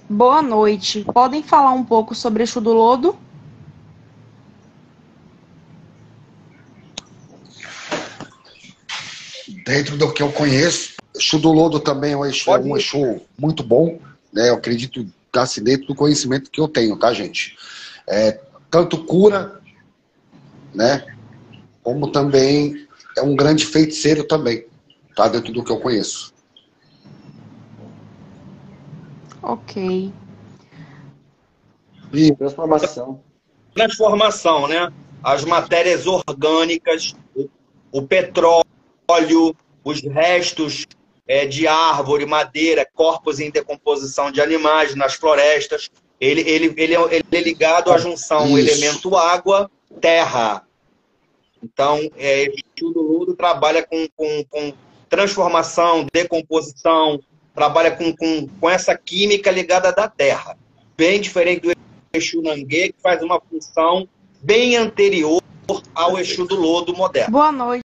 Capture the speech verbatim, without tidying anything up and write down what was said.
Boa noite. Podem falar um pouco sobre Exu do Lodo? Dentro do que eu conheço, Exu do Lodo também é um Exu, é um Exu muito bom, né? Eu acredito assim, dentro do conhecimento que eu tenho, tá, gente? É, tanto cura, né? Como também é um grande feiticeiro também, tá? Dentro do que eu conheço. Ok. E Transformação. Transformação, né? As matérias orgânicas, o, o petróleo, os restos é, de árvore, madeira, corpos em decomposição de animais nas florestas. Ele, ele, ele, é, ele é ligado à junção isso. elemento água, terra. Então, é, Exu do Lodo trabalha com, com, com transformação, decomposição, trabalha com, com, com essa química ligada da terra. Bem diferente do Exu Nangue, que faz uma função bem anterior ao Exu do Lodo moderno. Boa noite.